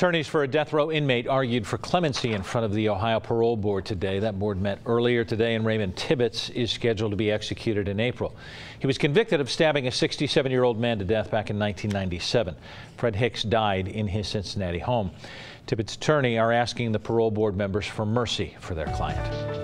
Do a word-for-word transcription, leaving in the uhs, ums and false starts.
Attorneys for a death row inmate argued for clemency in front of the Ohio Parole Board today. That board met earlier today, and Raymond Tibbetts is scheduled to be executed in April. He was convicted of stabbing a sixty-seven-year-old man to death back in nineteen ninety-seven. Fred Hicks died in his Cincinnati home. Tibbetts' attorney are asking the parole board members for mercy for their client.